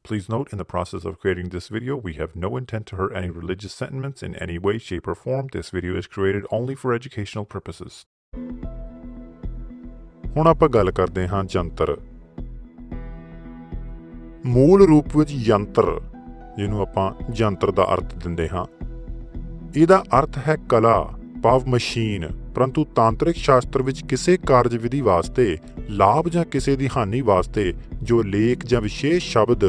Please note, in the process of creating this video, we have no intent to hurt any religious sentiments in any way, shape, or form. This video is created only for educational purposes. ਹੁਣ ਆਪਾਂ ਗੱਲ ਕਰਦੇ ਹਾਂ ਜੰਤਰ। ਮੂਲ ਰੂਪ ਵਿੱਚ ਯੰਤਰ, ਜਿਹਨੂੰ ਆਪਾਂ ਜੰਤਰ ਦਾ ਅਰਥ ਦਿੰਦੇ ਹਾਂ, ਇਹਦਾ ਅਰਥ ਹੈ ਕਲਾ ਭਾਵ ਮਸ਼ੀਨ। ਪਰੰਤੂ ਤਾਂਤਰਿਕ ਸ਼ਾਸਤਰ ਵਿੱਚ ਕਿਸੇ ਕਾਰਜ ਵਿਧੀ ਵਾਸਤੇ ਲਾਭ ਜਾਂ ਕਿਸੇ ਦੀ ਹਾਨੀ ਵਾਸਤੇ ਜੋ ਲੇਖ ਜਾਂ ਵਿਸ਼ੇਸ਼ ਸ਼ਬਦ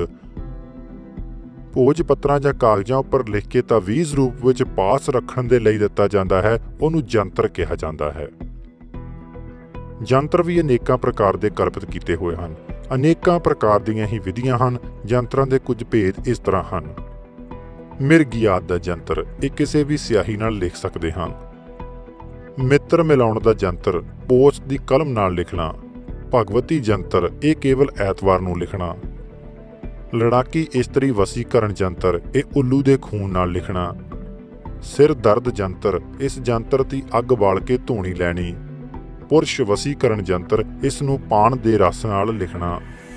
ਭੋਜ ਪੱਤਰਾਂ ਜਾਂ ਕਾਗਜ਼ਾਂ ਉੱਪਰ ਲਿਖ ਕੇ ਤਾਵੀਜ਼ ਰੂਪ ਵਿੱਚ ਪਾਸ ਰੱਖਣ ਦੇ ਲਈ ਦਿੱਤਾ ਜਾਂਦਾ ਹੈ, ਉਹਨੂੰ ਜੰਤਰ ਕਿਹਾ ਜਾਂਦਾ ਹੈ। ਜੰਤਰ ਵੀ ਅਨੇਕਾਂ ਪ੍ਰਕਾਰ ਦੇ ਕਲਪਿਤ ਕੀਤੇ ਹੋਏ ਹਨ। ਅਨੇਕਾਂ ਪ੍ਰਕਾਰ ਦੀਆਂ ਹੀ ਵਿਧੀਆਂ ਹਨ। ਜੰਤਰਾਂ ਦੇ ਕੁਝ ਭੇਦ ਇਸ ਤਰ੍ਹਾਂ ਹਨ। ਮਿਰਗਿਆਤ ਦਾ ਜੰਤਰ, ਇਹ ਕਿਸੇ ਵੀ ਸਿਆਹੀ ਨਾਲ ਲਿਖ ਸਕਦੇ ਹਨ। ਮਿੱਤਰ ਮਿਲਾਉਣ ਦਾ ਜੰਤਰ, ਪੋਚ ਦੀ ਕਲਮ ਨਾਲ ਲਿਖਣਾ। ਭਗਵਤੀ ਜੰਤਰ, ਇਹ ਕੇਵਲ ਐਤਵਾਰ ਨੂੰ ਲਿਖਣਾ। ਲੜਾਕੀ ਇਸਤਰੀ ਵਸੀਕਰਨ ਜੰਤਰ, ਇਹ ਉੱਲੂ ਦੇ ਖੂਨ ਨਾਲ ਲਿਖਣਾ। ਸਿਰ ਦਰਦ ਜੰਤਰ, ਇਸ ਜੰਤਰ ਦੀ ਅੱਗ ਬਾਲ ਕੇ ਧੂਣੀ ਲੈਣੀ। ਪੁਰਸ਼ ਵਸੀਕਰਨ ਜੰਤਰ, ਇਸ ਨੂੰ ਪਾਨ ਦੇ ਰਸ ਨਾਲ ਲਿਖਣਾ।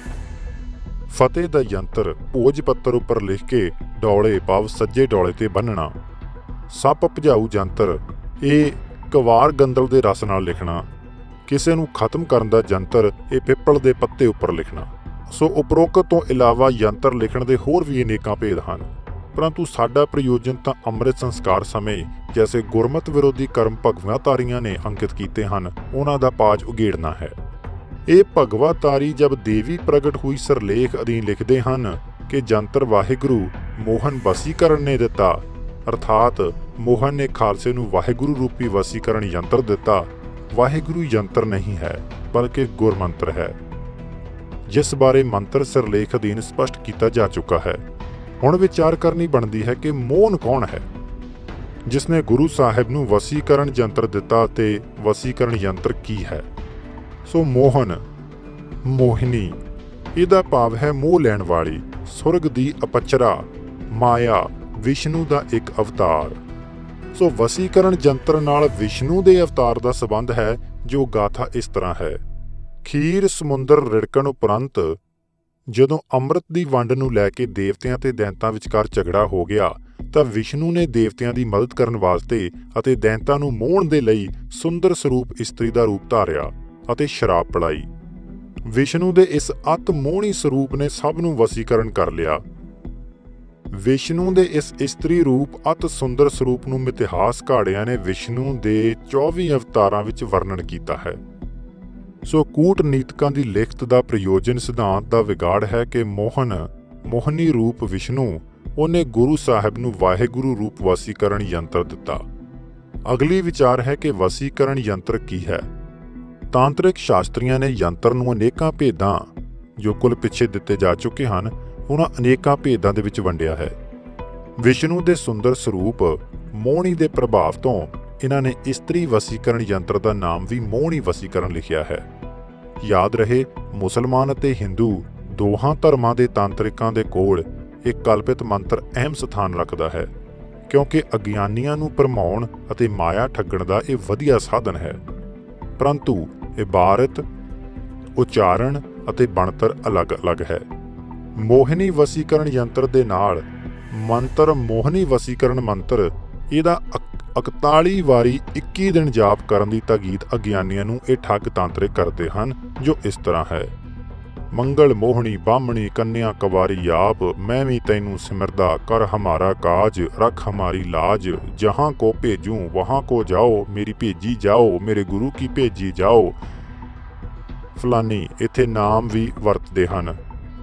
ਫਤਿਹ ਦਾ ਯੰਤਰ, ਭੋਜ ਪੱਤਰ ਉੱਪਰ ਲਿਖ ਕੇ ਡੌਲੇ ਭਾਵ ਸੱਜੇ ਡੌਲੇ ਤੇ ਬੰਨ੍ਹਣਾ। ਸੱਪ ਭਜਾਊ ਜੰਤਰ, ਇਹ ਕਵਾਰ ਗੰਦਲ ਦੇ ਰਸ ਨਾਲ ਲਿਖਣਾ। ਕਿਸੇ ਨੂੰ ਖਤਮ ਕਰਨ ਦਾ ਜੰਤਰ, ਇਹ ਪਿੱਪਲ ਦੇ ਪੱਤੇ ਉੱਪਰ ਲਿਖਣਾ। ਸੋ ਉਪਰੋਕਤ ਤੋਂ ਇਲਾਵਾ ਯੰਤਰ ਲਿਖਣ ਦੇ ਹੋਰ ਵੀ ਅਨੇਕਾਂ ਭੇਦ ਹਨ, ਪਰੰਤੂ ਸਾਡਾ ਪ੍ਰਯੋਜਨ ਤਾਂ ਅੰਮ੍ਰਿਤ ਸੰਸਕਾਰ ਸਮੇਂ ਜੈਸੇ ਗੁਰਮਤ ਵਿਰੋਧੀ ਕਰਮ ਭਗਵਾਤਾਰੀਆਂ ਨੇ ਅੰਕਿਤ ਕੀਤੇ ਹਨ, ਉਹਨਾਂ ਦਾ ਪਾਜ ਉਗੇੜਨਾ ਹੈ। ਇਹ ਭਗਵਾਤਾਰੀ ਜਬ ਦੇਵੀ ਪ੍ਰਗਟ ਹੋਈ ਸਰਲੇਖ ਅਧੀਨ ਲਿਖਦੇ ਹਨ ਕਿ ਜੰਤਰ ਵਾਹਿਗੁਰੂ ਮੋਹਨ ਵਸੀਕਰਨ ਨੇ ਦਿੱਤਾ, ਅਰਥਾਤ ਮੋਹਨ ਨੇ ਖਾਲਸੇ ਨੂੰ ਵਾਹਿਗੁਰੂ ਰੂਪੀ ਵਸੀਕਰਨ ਯੰਤਰ ਦਿੱਤਾ। ਵਾਹਿਗੁਰੂ ਯੰਤਰ ਨਹੀਂ ਹੈ, ਬਲਕਿ ਗੁਰਮੰਤਰ ਹੈ, ਜਿਸ ਬਾਰੇ ਮੰਤਰ ਸਰਲੇਖ ਅਧੀਨ ਸਪਸ਼ਟ ਕੀਤਾ ਜਾ ਚੁੱਕਾ ਹੈ। ਹੁਣ ਵਿਚਾਰ ਕਰਨੀ ਬਣਦੀ ਹੈ ਕਿ ਮੋਹਨ ਕੌਣ ਹੈ, ਜਿਸ ਨੇ ਗੁਰੂ ਸਾਹਿਬ ਨੂੰ ਵਸੀਕਰਨ ਯੰਤਰ ਦਿੱਤਾ ਅਤੇ ਵਸੀਕਰਨ ਯੰਤਰ ਕੀ ਹੈ। ਸੋ ਮੋਹਨ, ਮੋਹਿਨੀ, ਇਹਦਾ ਭਾਵ ਹੈ ਮੋਹ ਲੈਣ ਵਾਲੀ, ਸੁਰਗ ਦੀ ਅਪਚਰਾ, ਮਾਇਆ, ਵਿਸ਼ਨੂੰ ਦਾ ਇੱਕ ਅਵਤਾਰ। ਸੋ ਵਸੀਕਰਨ ਯੰਤਰ ਨਾਲ ਵਿਸ਼ਨੂੰ ਦੇ ਅਵਤਾਰ ਦਾ ਸੰਬੰਧ ਹੈ, ਜੋ ਗਾਥਾ ਇਸ ਤਰ੍ਹਾਂ ਹੈ। ਖੀਰ ਸਮੁੰਦਰ ਰਿੜਕਣ ਉਪਰੰਤ ਜਦੋਂ ਅੰਮ੍ਰਿਤ ਦੀ ਵੰਡ ਨੂੰ ਲੈ ਕੇ ਦੇਵਤਿਆਂ ਤੇ ਦੈਂਤਾਂ ਵਿਚਕਾਰ ਝਗੜਾ ਹੋ ਗਿਆ ਤਾਂ ਵਿਸ਼ਨੂੰ ਨੇ ਦੇਵਤਿਆਂ ਦੀ ਮਦਦ ਕਰਨ ਵਾਸਤੇ ਅਤੇ ਦੈਂਤਾਂ ਨੂੰ ਮੋਹਣ ਦੇ ਲਈ ਸੁੰਦਰ ਸਰੂਪ ਇਸਤਰੀ ਦਾ ਰੂਪ ਧਾਰਿਆ ਅਤੇ ਸ਼ਰਾਬ ਪਿਲਾਈ। ਵਿਸ਼ਨੂੰ ਦੇ ਇਸ ਅਤ ਮੋਹਣੀ ਸਰੂਪ ਨੇ ਸਭ ਨੂੰ ਵਸੀਕਰਨ ਕਰ ਲਿਆ। ਵਿਸ਼ਨੂੰ ਦੇ ਇਸ ਇਸਤਰੀ ਰੂਪ ਅਤ ਸੁੰਦਰ ਸਰੂਪ ਨੂੰ ਮਿਥਿਹਾਸਕਾੜਿਆਂ ਨੇ ਵਿਸ਼ਨੂੰ ਦੇ 24 ਅਵਤਾਰਾਂ ਵਿੱਚ ਵਰਣਨ ਕੀਤਾ ਹੈ। ਸੋ ਕੂਟਨੀਤਕਾਂ ਦੀ ਲਿਖਤ ਦਾ ਪ੍ਰਯੋਜਨ ਸਿਧਾਂਤ ਦਾ ਵਿਗਾੜ ਹੈ ਕਿ ਮੋਹਨੀ ਰੂਪ ਵਿਸ਼ਨੂੰ, ਉਹਨੇ ਗੁਰੂ ਸਾਹਿਬ ਨੂੰ ਵਾਹਿਗੁਰੂ ਰੂਪ ਵਸੀਕਰਨ ਯੰਤਰ ਦਿੱਤਾ। ਅਗਲੀ ਵਿਚਾਰ ਹੈ ਕਿ ਵਸੀਕਰਨ ਯੰਤਰ ਕੀ ਹੈ। ਤਾਂਤਰਿਕ ਸ਼ਾਸਤਰੀਆਂ ਨੇ ਯੰਤਰ ਨੂੰ ਅਨੇਕਾਂ ਭੇਦਾਂ, ਜੋ ਕੁੱਲ ਪਿੱਛੇ ਦਿੱਤੇ ਜਾ ਚੁੱਕੇ ਹਨ, ਉਹਨਾਂ ਅਨੇਕਾਂ ਭੇਦਾਂ ਦੇ ਵਿੱਚ ਵੰਡਿਆ ਹੈ। ਵਿਸ਼ਨੂੰ ਦੇ ਸੁੰਦਰ ਸਰੂਪ ਮੋਹਣੀ ਦੇ ਪ੍ਰਭਾਵ ਤੋਂ ਇਹਨਾਂ ਨੇ ਇਸਤਰੀ ਵਸੀਕਰਨ ਯੰਤਰ ਦਾ ਨਾਮ ਵੀ ਮੋਹਣੀ ਵਸੀਕਰਨ ਲਿਖਿਆ ਹੈ। ਯਾਦ ਰਹੇ, ਮੁਸਲਮਾਨ ਅਤੇ ਹਿੰਦੂ ਦੋਹਾਂ ਧਰਮਾਂ ਦੇ ਤਾਂਤਰਿਕਾਂ ਦੇ ਕੋਲ ਇਹ ਕਲਪਿਤ ਮੰਤਰ ਅਹਿਮ ਸਥਾਨ ਰੱਖਦਾ ਹੈ, ਕਿਉਂਕਿ ਅਗਿਆਨੀਆਂ ਨੂੰ ਭਰਮਾਉਣ ਅਤੇ ਮਾਇਆ ਠੱਗਣ ਦਾ ਇਹ ਵਧੀਆ ਸਾਧਨ ਹੈ। ਪਰੰਤੂ ਇਬਾਰਤ, ਉਚਾਰਨ ਅਤੇ ਬਣਤਰ ਅਲੱਗ-ਅਲੱਗ ਹੈ। ਮੋਹਿਨੀ ਵਸੀਕਰਨ ਯੰਤਰ ਦੇ ਨਾਲ ਮੰਤਰ ਮੋਹਨੀ ਵਸੀਕਰਨ ਮੰਤਰ, ਇਹਦਾ 41 ਵਾਰੀ 21 ਦਿਨ ਜਾਪ ਕਰਨ ਦੀ ਤਾਕੀਦ ਅਗਿਆਨੀਆਂ ਨੂੰ ਇਹ ਠੱਗ ਤਾਂਤਰਿਕ ਕਰਦੇ ਹਨ, ਜੋ ਇਸ ਤਰ੍ਹਾਂ ਹੈ। ਮੰਗਲ ਮੋਹਣੀ ਬਾਹਮਣੀ ਕੰਨਿਆ ਕਵਾਰੀ ਆਪ, ਮੈਂ ਵੀ ਤੈਨੂੰ ਸਿਮਰਦਾ ਕਰ ਹਮਾਰਾ ਕਾਜ, ਰੱਖ ਹਮਾਰੀ ਲਾਜ, ਜਹਾਂ ਕੋ ਭੇਜੂੰ ਵਹਾਂ ਕੋ ਜਾਓ, ਮੇਰੀ ਭੇਜੀ ਜਾਓ, ਮੇਰੇ ਗੁਰੂ ਕੀ ਭੇਜੀ ਜਾਓ। ਫਲਾਨੀ ਇੱਥੇ ਨਾਮ ਵੀ ਵਰਤਦੇ ਹਨ।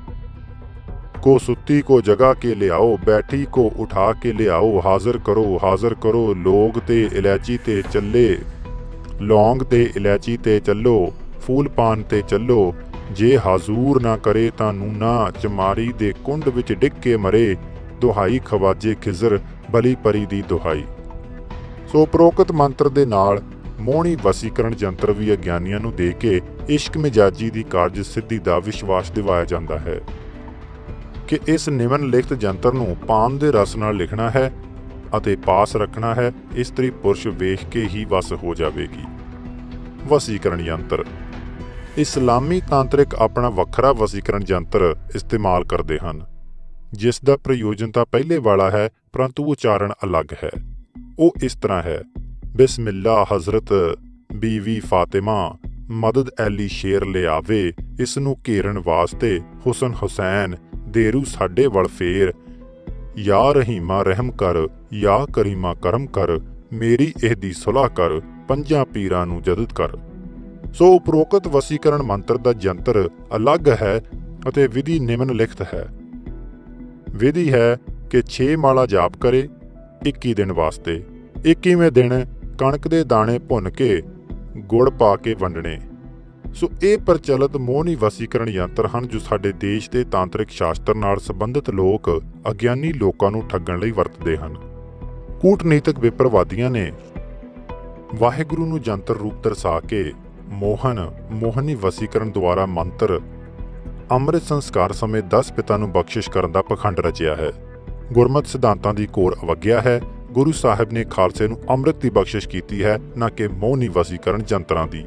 को सुत्ती को जगा के ले आओ, बैठी को उठा के ले आओ, हाजिर करो लोग ते इलायची ते चले, लौंग ते इलायची ते चलो, फूल पान ते चलो, जे हाजूर ना करे तानू ना, चमारी दे कुंड विच डिग के मरे, दुहाई खवाजे खिजर बली परी दी दुहाई। सो उपरोक्त मंत्र दे नाल ਮੋਹਣੀ ਵਸੀਕਰਨ ਯੰਤਰ ਵੀ ਅਗਿਆਨੀਆਂ ਨੂੰ ਦੇ ਕੇ ਇਸ਼ਕ ਮਿਜਾਜੀ ਦੀ ਕਾਰਜ ਸਿੱਧੀ ਦਾ ਵਿਸ਼ਵਾਸ ਦਿਵਾਇਆ ਜਾਂਦਾ ਹੈ ਕਿ ਇਸ ਨਿਮਨ ਲਿਖਤ ਯੰਤਰ ਨੂੰ ਪਾਨ ਦੇ ਰਸ ਨਾਲ ਲਿਖਣਾ ਹੈ ਅਤੇ ਪਾਸ ਰੱਖਣਾ ਹੈ। ਇਸਤਰੀ ਪੁਰਸ਼ ਵੇਖ ਕੇ ਹੀ ਵਸ ਹੋ ਜਾਵੇਗੀ। ਵਸੀਕਰਨ ਯੰਤਰ, ਇਸਲਾਮੀ ਤਾਂਤਰਿਕ ਆਪਣਾ ਵੱਖਰਾ ਵਸੀਕਰਨ ਯੰਤਰ ਇਸਤੇਮਾਲ ਕਰਦੇ ਹਨ। ਜਿਸ ਦਾ ਪ੍ਰਯੋਜਨ ਤਾਂ ਪਹਿਲੇ ਵਾਲਾ ਹੈ, ਪਰੰਤੂ ਉਚਾਰਨ ਅਲੱਗ ਹੈ। ਉਹ ਇਸ ਤਰ੍ਹਾਂ ਹੈ: ਬਿਸਮਿल्ला ਹਜ਼ਰਤ ਬੀਵੀ ਫਾਤਿਮਾ, ਮਦਦ ਐਲੀ ਸ਼ੇਰ ਲਿਆਵੇ, ਇਸ ਨੂੰ ਘੇਰਨ ਵਾਸਤੇ ਹੁਸਨ ਹੁਸੈਨ, ਦੇਰੂ ਸਾਡੇ ਵੱਲ ਫੇਰ। ਯਾ ਰਹੀਮਾ ਰਹਿਮ ਕਰ, ਯਾ ਕਰੀਮਾ ਕਰਮ ਕਰ, ਮੇਰੀ ਇਹਦੀ ਸੁਲ੍ਹਾ ਕਰ, ਪੰਜਾਂ ਪੀਰਾਂ ਨੂੰ ਜਦਦ ਕਰ। ਸੋ ਉਪਰੋਕਤ ਵਸੀਕਰਨ ਮੰਤਰ ਦਾ ਜੰਤਰ ਅਲੱਗ ਹੈ ਅਤੇ ਵਿਧੀ ਨਿਮਨ ਲਿਖਤ ਹੈ। ਵਿਧੀ ਹੈ ਕਿ 6 ਮਾਲਾ ਜਾਪ ਕਰੇ 21 ਦਿਨ ਵਾਸਤੇ। 21ਵੇਂ ਦਿਨ ਕਣਕ ਦੇ ਦਾਣੇ ਭੁੰਨ ਕੇ ਗੁੜ ਪਾ ਕੇ ਵੰਡਣੇ। ਸੋ ਇਹ ਪ੍ਰਚਲਿਤ ਮੋਹਣੀ ਵਸੀਕਰਨ ਯੰਤਰ ਹਨ ਜੋ ਸਾਡੇ ਦੇਸ਼ ਦੇ ਤਾਂਤਰਿਕ ਸ਼ਾਸਤਰ ਨਾਲ ਸੰਬੰਧਿਤ ਲੋਕ ਅਗਿਆਨੀ ਲੋਕਾਂ ਨੂੰ ਠੱਗਣ ਲਈ ਵਰਤਦੇ ਹਨ। ਕੂਟਨੀਤਿਕ ਵਿਪਰਵਾਦੀਆਂ ਨੇ ਵਾਹਿਗੁਰੂ ਨੂੰ ਜੰਤਰ ਰੂਪ ਦਰਸਾ ਕੇ ਮੋਹਨੀ ਵਸੀਕਰਨ ਦੁਆਰਾ ਮੰਤਰ ਅੰਮ੍ਰਿਤ ਸੰਸਕਾਰ ਸਮੇਂ 10 ਪਿਤਾ ਨੂੰ ਬਖਸ਼ਿਸ਼ ਕਰਨ ਦਾ ਪਖੰਡ ਰਚਿਆ ਹੈ। ਗੁਰਮਤਿ ਸਿਧਾਂਤਾਂ ਦੀ ਘੋਰ ਅਵਗਿਆ ਹੈ। ਗੁਰੂ ਸਾਹਿਬ ਨੇ ਖਾਲਸੇ ਨੂੰ ਅੰਮ੍ਰਿਤ ਦੀ ਬਖਸ਼ਿਸ਼ ਕੀਤੀ ਹੈ, ਨਾ ਕਿ ਮੋਹਨੀ ਵਸੀਕਰਨ ਜੰਤਰਾਂ ਦੀ।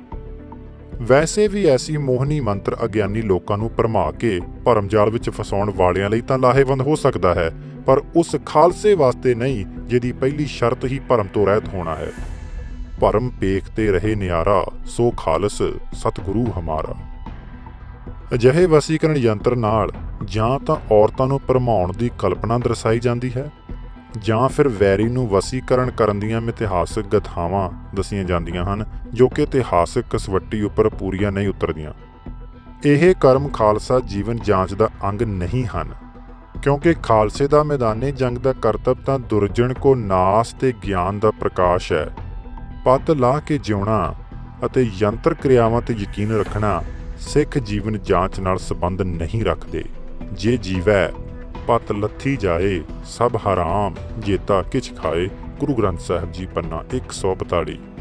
ਵੈਸੇ ਵੀ ਐਸੀ ਮੋਹਨੀ ਮੰਤਰ ਅਗਿਆਨੀ ਲੋਕਾਂ ਨੂੰ ਭਰਮਾ ਕੇ ਭਰਮਜਾਲ ਵਿੱਚ ਫਸਾਉਣ ਵਾਲਿਆਂ ਲਈ ਤਾਂ ਲਾਹੇਵੰਦ ਹੋ ਸਕਦਾ ਹੈ, ਪਰ ਉਸ ਖਾਲਸੇ ਵਾਸਤੇ ਨਹੀਂ ਜਿਹਦੀ ਪਹਿਲੀ ਸ਼ਰਤ ਹੀ ਭਰਮ ਤੋਂ ਰਹਿਤ ਹੋਣਾ ਹੈ। ਭਰਮ ਪੇਖ ਤੇ ਰਹੇ ਨਿਆਰਾ, ਸੋ ਖਾਲਸ ਸਤਿਗੁਰੂ ਹਮਾਰਾ। ਅਜਿਹੇ ਵਸੀਕਰਨ ਯੰਤਰ ਨਾਲ ਜਾਂ ਤਾਂ ਔਰਤਾਂ ਨੂੰ ਭਰਮਾਉਣ ਦੀ ਕਲਪਨਾ ਦਰਸਾਈ ਜਾਂਦੀ ਹੈ, ਜਾਂ ਫਿਰ ਵੈਰੀ ਨੂੰ ਵਸੀਕਰਨ ਕਰਨ ਦੀਆਂ ਮਿਥਿਹਾਸਕ ਗਥਾਵਾਂ ਦੱਸੀਆਂ ਜਾਂਦੀਆਂ ਹਨ ਜੋ ਕਿ ਇਤਿਹਾਸਕ ਕਸਵੱਟੀ ਉੱਪਰ ਪੂਰੀਆਂ ਨਹੀਂ ਉਤਰਦੀਆਂ। ਇਹ ਕਰਮ ਖਾਲਸਾ ਜੀਵਨ ਜਾਂਚ ਦਾ ਅੰਗ ਨਹੀਂ ਹਨ, ਕਿਉਂਕਿ ਖਾਲਸੇ ਦਾ ਮੈਦਾਨੇ ਜੰਗ ਦਾ ਕਰਤੱਵ ਤਾਂ ਦੁਰਜਨ ਕੋ ਨਾਸ ਤੇ ਗਿਆਨ ਦਾ ਪ੍ਰਕਾਸ਼ ਹੈ। ਪੱਤ ਲਾਹ ਕੇ ਜਿਉਣਾ ਅਤੇ ਯੰਤਰ ਕਿਰਿਆਵਾਂ ਤੇ ਯਕੀਨ ਰੱਖਣਾ ਸਿੱਖ ਜੀਵਨ ਜਾਂਚ ਨਾਲ ਸੰਬੰਧ ਨਹੀਂ ਰੱਖਦੇ। ਜੇ ਜੀਵੈ ਪਤ ਲੱਥੀ ਜਾਏ, ਸਭ ਹਰਾਮ ਜੇਤਾ ਕਿਛ ਖਾਏ। ਗੁਰੂ ਗ੍ਰੰਥ ਸਾਹਿਬ ਜੀ ਪੰਨਾ 142।